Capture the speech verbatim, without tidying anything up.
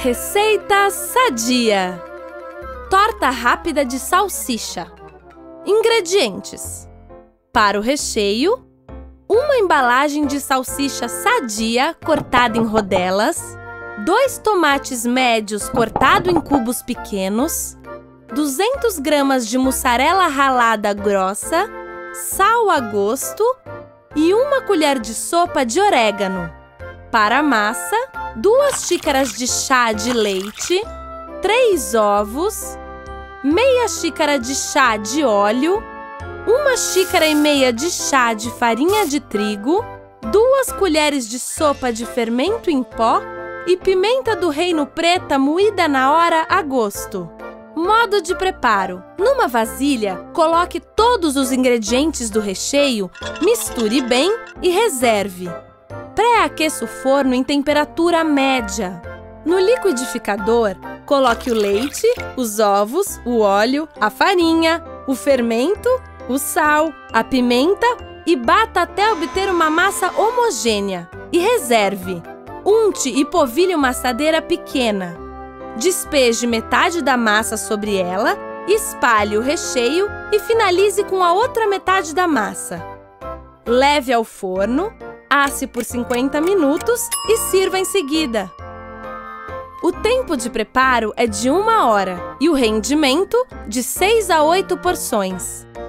Receita sadia: torta rápida de salsicha. Ingredientes: para o recheio, uma embalagem de salsicha sadia cortada em rodelas, dois tomates médios cortados em cubos pequenos, duzentas gramas de mussarela ralada grossa, sal a gosto e uma colher de sopa de orégano. Para a massa, duas xícaras de chá de leite, três ovos, meia xícara de chá de óleo, uma xícara e meia de chá de farinha de trigo, duas colheres de sopa de fermento em pó e pimenta do reino preta moída na hora a gosto. Modo de preparo: numa vasilha, coloque todos os ingredientes do recheio, misture bem e reserve. Pré-aqueça o forno em temperatura média. No liquidificador, coloque o leite, os ovos, o óleo, a farinha, o fermento, o sal, a pimenta e bata até obter uma massa homogênea. E reserve. Unte e polvilhe uma assadeira pequena. Despeje metade da massa sobre ela, espalhe o recheio e finalize com a outra metade da massa. Leve ao forno, asse por cinquenta minutos e sirva em seguida. O tempo de preparo é de uma hora e o rendimento de seis a oito porções.